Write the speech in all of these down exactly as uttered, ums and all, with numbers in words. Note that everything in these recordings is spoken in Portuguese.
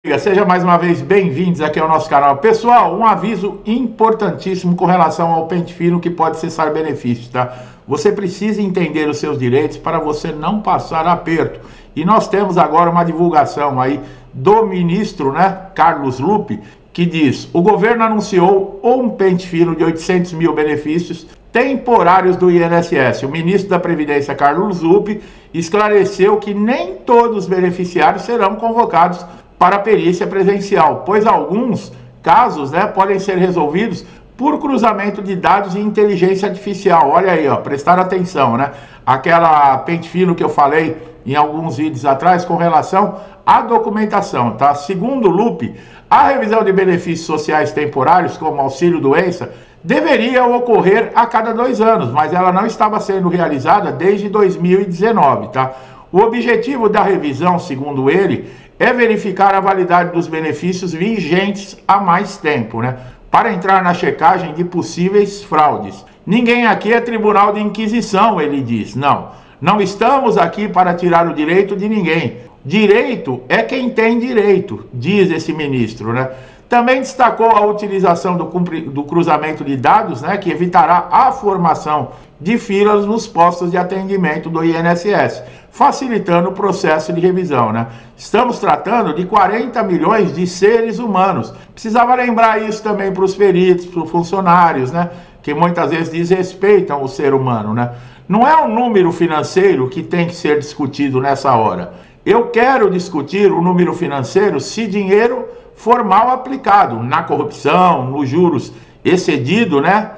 Seja mais uma vez bem-vindos aqui ao nosso canal. Pessoal, um aviso importantíssimo com relação ao pente fino que pode cessar benefícios, tá? Você precisa entender os seus direitos para você não passar aperto. E nós temos agora uma divulgação aí do ministro, né, Carlos Lupe, que diz: o governo anunciou um pente fino de oitocentos mil benefícios temporários do I N S S. O ministro da Previdência, Carlos Lupe, esclareceu que nem todos os beneficiários serão convocados para a perícia presencial, pois alguns casos, né, podem ser resolvidos por cruzamento de dados e inteligência artificial. Olha aí, ó, prestar atenção, né? Aquela pente fino que eu falei em alguns vídeos atrás com relação à documentação, tá? Segundo o Lupe, a revisão de benefícios sociais temporários, como auxílio-doença, deveria ocorrer a cada dois anos, mas ela não estava sendo realizada desde dois mil e dezenove, tá? O objetivo da revisão, segundo ele, é verificar a validade dos benefícios vigentes há mais tempo, né? Para entrar na checagem de possíveis fraudes. Ninguém aqui é tribunal de inquisição, ele diz. Não, não estamos aqui para tirar o direito de ninguém. Direito é quem tem direito, diz esse ministro, né? Também destacou a utilização do, do cruzamento de dados, né, que evitará a formação de filas nos postos de atendimento do I N S S, facilitando o processo de revisão, né? Estamos tratando de quarenta milhões de seres humanos. Precisava lembrar isso também para os peritos, para os funcionários, né, que muitas vezes desrespeitam o ser humano, né? Não é um número financeiro que tem que ser discutido nessa hora. Eu quero discutir o número financeiro se dinheiro for mal aplicado na corrupção, nos juros excedidos, né,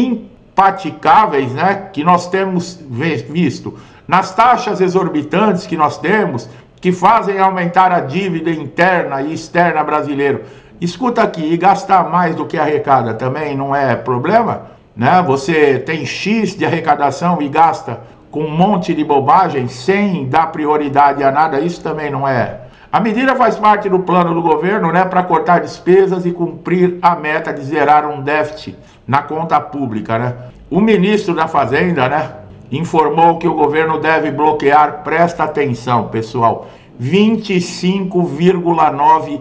impaticáveis, né, que nós temos visto, nas taxas exorbitantes que nós temos, que fazem aumentar a dívida interna e externa brasileira. Escuta aqui, e gastar mais do que arrecada também não é problema, né? Você tem X de arrecadação e gasta com um monte de bobagem sem dar prioridade a nada, isso também não é. A medida faz parte do plano do governo, né, para cortar despesas e cumprir a meta de zerar um déficit na conta pública, né? O ministro da Fazenda, né, informou que o governo deve bloquear, presta atenção, pessoal, vinte e cinco vírgula nove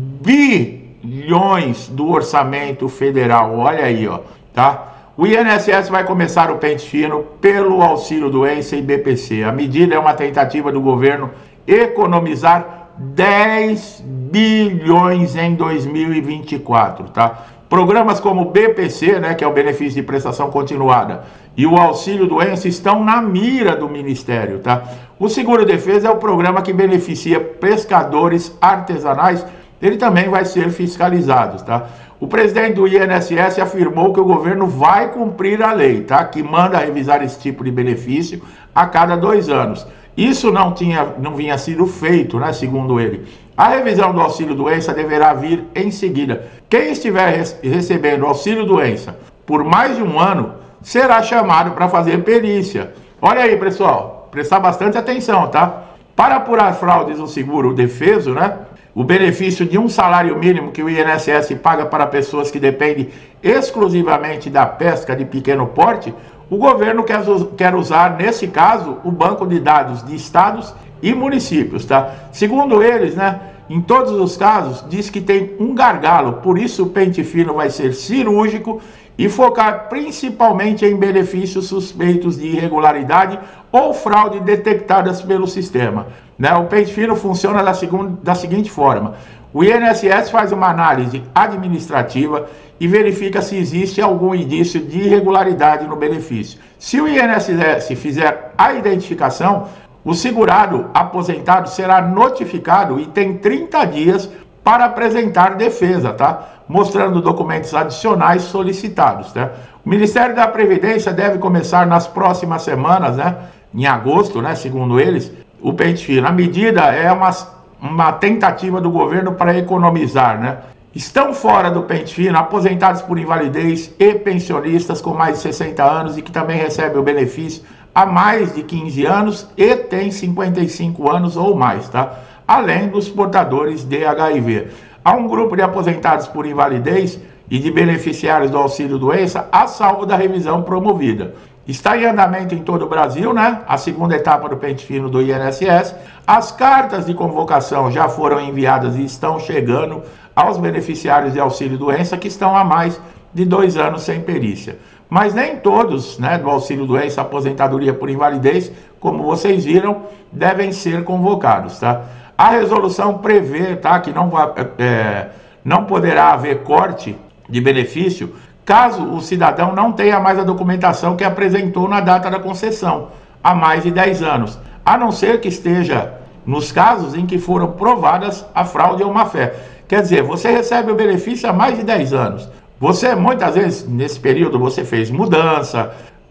bilhões do orçamento federal. Olha aí, ó, tá? O I N S S vai começar o pente fino pelo auxílio-doença e B P C. A medida é uma tentativa do governo economizar dez bilhões em dois mil e vinte e quatro, tá? Programas como o B P C, né, que é o benefício de prestação continuada, e o auxílio-doença estão na mira do Ministério, tá? O seguro-defesa é o programa que beneficia pescadores artesanais, ele também vai ser fiscalizado, tá? O presidente do I N S S afirmou que o governo vai cumprir a lei, tá? Que manda revisar esse tipo de benefício a cada dois anos. Isso não tinha, não vinha sido feito, né, segundo ele. A revisão do auxílio-doença deverá vir em seguida. Quem estiver recebendo auxílio-doença por mais de um ano será chamado para fazer perícia. Olha aí, pessoal, prestar bastante atenção, tá? Para apurar fraudes no seguro-defeso, né, o benefício de um salário mínimo que o I N S S paga para pessoas que dependem exclusivamente da pesca de pequeno porte, o governo quer, quer usar, nesse caso, o banco de dados de estados e municípios, tá? Segundo eles, né, em todos os casos, diz que tem um gargalo, por isso o pente fino vai ser cirúrgico e focar principalmente em benefícios suspeitos de irregularidade ou fraude detectadas pelo sistema, né? O pente fino funciona da, segunda, da seguinte forma: o I N S S faz uma análise administrativa e verifica se existe algum indício de irregularidade no benefício. Se o I N S S fizer a identificação, o segurado aposentado será notificado e tem trinta dias para apresentar defesa, tá? Mostrando documentos adicionais solicitados, tá? O Ministério da Previdência deve começar nas próximas semanas, né? Em agosto, né? Segundo eles, o pente fino. A medida é uma, uma tentativa do governo para economizar, né? Estão fora do pente fino aposentados por invalidez e pensionistas com mais de sessenta anos e que também recebem o benefício há mais de quinze anos e tem cinquenta e cinco anos ou mais, tá? Além dos portadores de H I V. Há um grupo de aposentados por invalidez e de beneficiários do auxílio-doença a salvo da revisão promovida. Está em andamento em todo o Brasil, né? A segunda etapa do pente fino do I N S S. As cartas de convocação já foram enviadas e estão chegando aos beneficiários de auxílio-doença que estão há mais de dois anos sem perícia. Mas nem todos, né, do auxílio-doença, aposentadoria por invalidez, como vocês viram, devem ser convocados, tá? A resolução prevê, tá, que não, vai, é, não poderá haver corte de benefício caso o cidadão não tenha mais a documentação que apresentou na data da concessão, há mais de dez anos, a não ser que esteja nos casos em que foram provadas a fraude ou má-fé. Quer dizer, você recebe o benefício há mais de dez anos. Você, muitas vezes, nesse período, você fez mudança,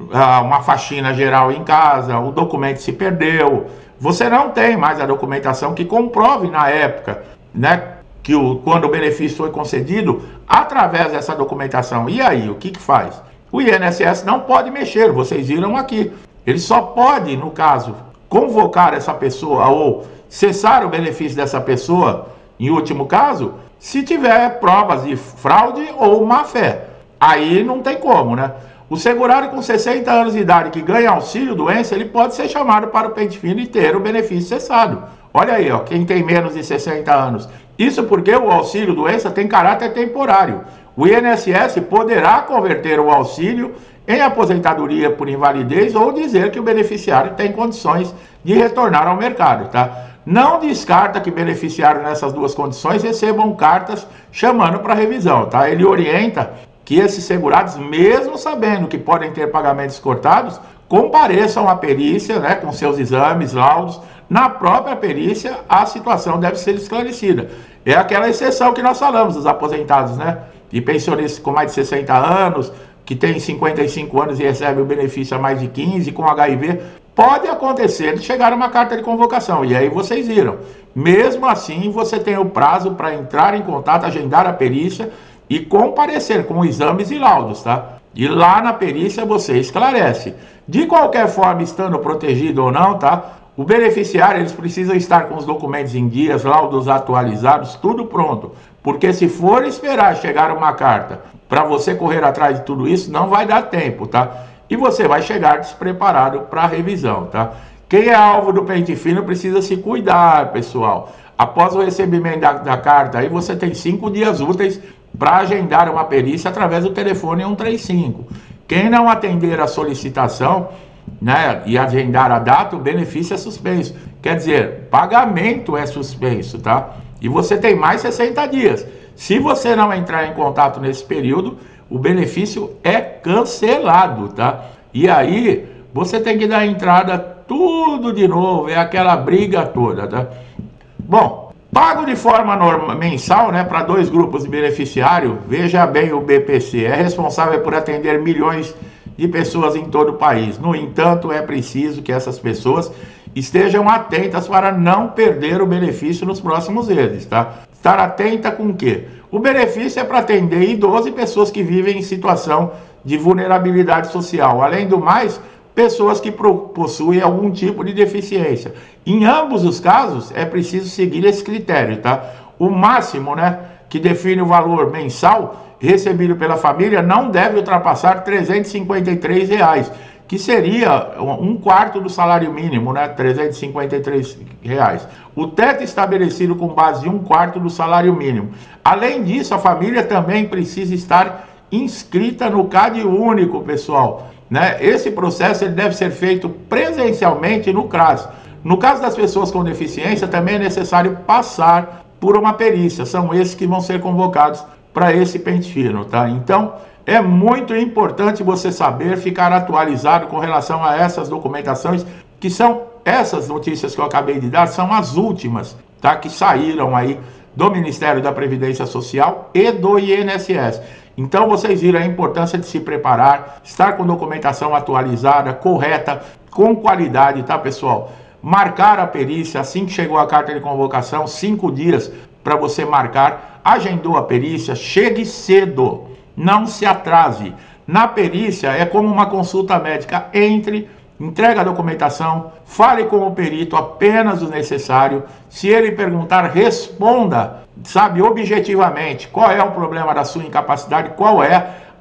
uma faxina geral em casa, o documento se perdeu, você não tem mais a documentação que comprove na época, né, que o, quando o benefício foi concedido, através dessa documentação. E aí, o que que faz? O I N S S não pode mexer, vocês viram aqui. Ele só pode, no caso, convocar essa pessoa ou cessar o benefício dessa pessoa, em último caso, se tiver provas de fraude ou má-fé. Aí não tem como, né? O segurado com sessenta anos de idade que ganha auxílio-doença, ele pode ser chamado para o pente fino e ter o benefício cessado. Olha aí, ó, quem tem menos de sessenta anos. Isso porque o auxílio-doença tem caráter temporário. O I N S S poderá converter o auxílio em aposentadoria por invalidez ou dizer que o beneficiário tem condições de retornar ao mercado, tá? Não descarta que beneficiários nessas duas condições recebam cartas chamando para revisão, tá? Ele orienta que esses segurados, mesmo sabendo que podem ter pagamentos cortados, compareçam à perícia, né, com seus exames, laudos. Na própria perícia, a situação deve ser esclarecida. É aquela exceção que nós falamos dos aposentados, né? E pensionistas com mais de sessenta anos, que tem cinquenta e cinco anos e recebe o benefício há mais de quinze, com H I V. Pode acontecer de chegar uma carta de convocação, e aí vocês viram. Mesmo assim, você tem o prazo para entrar em contato, agendar a perícia e comparecer com exames e laudos, tá? E lá na perícia você esclarece. De qualquer forma, estando protegido ou não, tá? O beneficiário, eles precisam estar com os documentos em dias, laudos atualizados, tudo pronto. Porque se for esperar chegar uma carta para você correr atrás de tudo isso, não vai dar tempo, tá? E você vai chegar despreparado para a revisão, tá? Quem é alvo do pente fino precisa se cuidar, pessoal. Após o recebimento da, da carta, aí você tem cinco dias úteis para agendar uma perícia através do telefone cento e trinta e cinco. Quem não atender a solicitação, né, e agendar a data, o benefício é suspenso. Quer dizer, pagamento é suspenso, tá? E você tem mais sessenta dias. Se você não entrar em contato nesse período, o benefício é cancelado, tá? E aí, você tem que dar entrada tudo de novo, é aquela briga toda, tá? Bom, pago de forma norma, mensal, né, para dois grupos de beneficiário, veja bem, o B P C é responsável por atender milhões de pessoas em todo o país. No entanto, é preciso que essas pessoas estejam atentas para não perder o benefício nos próximos meses, tá? Estar atenta com o quê? O benefício é para atender idosos e pessoas que vivem em situação de vulnerabilidade social. Além do mais, pessoas que possuem algum tipo de deficiência. Em ambos os casos, é preciso seguir esse critério, tá? O máximo, né, que define o valor mensal recebido pela família não deve ultrapassar trezentos e cinquenta e três reais, que seria um quarto do salário mínimo, né? trezentos e cinquenta e três reais. O teto estabelecido com base em um quarto do salário mínimo. Além disso, a família também precisa estar inscrita no CAD único, pessoal. Né? Esse processo ele deve ser feito presencialmente no CRAS. No caso das pessoas com deficiência, também é necessário passar por uma perícia. São esses que vão ser convocados para esse pente fino, tá? Então, é muito importante você saber ficar atualizado com relação a essas documentações, que são essas notícias que eu acabei de dar, são as últimas, tá? Que saíram aí do Ministério da Previdência Social e do I N S S. Então, vocês viram a importância de se preparar, estar com documentação atualizada, correta, com qualidade, tá, pessoal? Marcar a perícia, assim que chegou a carta de convocação, cinco dias para você marcar, agendou a perícia, chegue cedo, não se atrase. Na perícia é como uma consulta médica, entre, entrega a documentação, fale com o perito apenas o necessário, se ele perguntar, responda, sabe, objetivamente, qual é o problema da sua incapacidade, qual é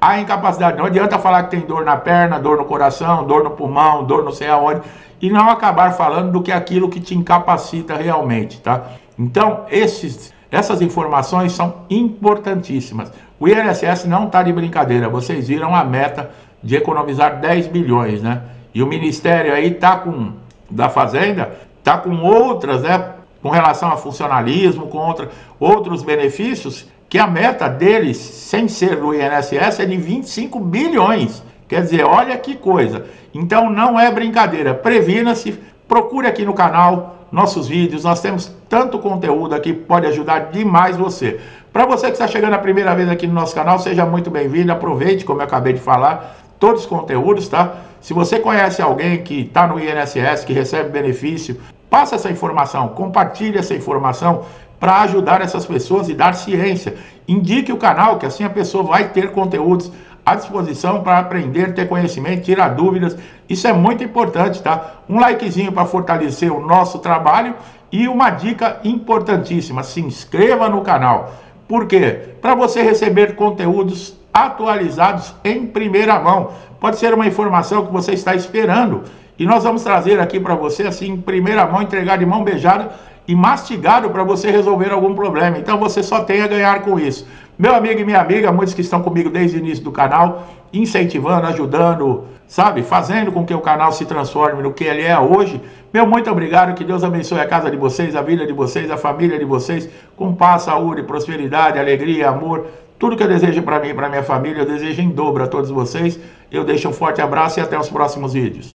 a incapacidade. Não adianta falar que tem dor na perna, dor no coração, dor no pulmão, dor não sei aonde, e não acabar falando do que é aquilo que te incapacita realmente, tá? Então, esses, essas informações são importantíssimas. O I N S S não está de brincadeira, vocês viram a meta de economizar dez bilhões, né? E o Ministério aí tá com, da Fazenda, tá com outras, né? Com relação a funcionalismo, com outra, outros benefícios, que a meta deles, sem ser do I N S S, é de vinte e cinco bilhões. Quer dizer, olha que coisa. Então não é brincadeira. Previna-se, procure aqui no canal nossos vídeos. Nós temos tanto conteúdo aqui que pode ajudar demais você. Para você que está chegando a primeira vez aqui no nosso canal, seja muito bem-vindo. Aproveite, como eu acabei de falar, todos os conteúdos, tá? Se você conhece alguém que está no I N S S, que recebe benefício, passa essa informação, compartilhe essa informação para ajudar essas pessoas e dar ciência. Indique o canal, que assim a pessoa vai ter conteúdos à disposição para aprender, ter conhecimento, tirar dúvidas. Isso é muito importante, tá? Um likezinho para fortalecer o nosso trabalho e uma dica importantíssima, se inscreva no canal. Por quê? Para você receber conteúdos atualizados em primeira mão. Pode ser uma informação que você está esperando e nós vamos trazer aqui para você, assim, em primeira mão, entregar de mão beijada e mastigado para você resolver algum problema. Então você só tem a ganhar com isso. Meu amigo e minha amiga, muitos que estão comigo desde o início do canal, incentivando, ajudando, sabe, fazendo com que o canal se transforme no que ele é hoje. Meu muito obrigado, que Deus abençoe a casa de vocês, a vida de vocês, a família de vocês, com paz, saúde, prosperidade, alegria, amor. Tudo que eu desejo para mim e para minha família, eu desejo em dobro a todos vocês. Eu deixo um forte abraço e até os próximos vídeos.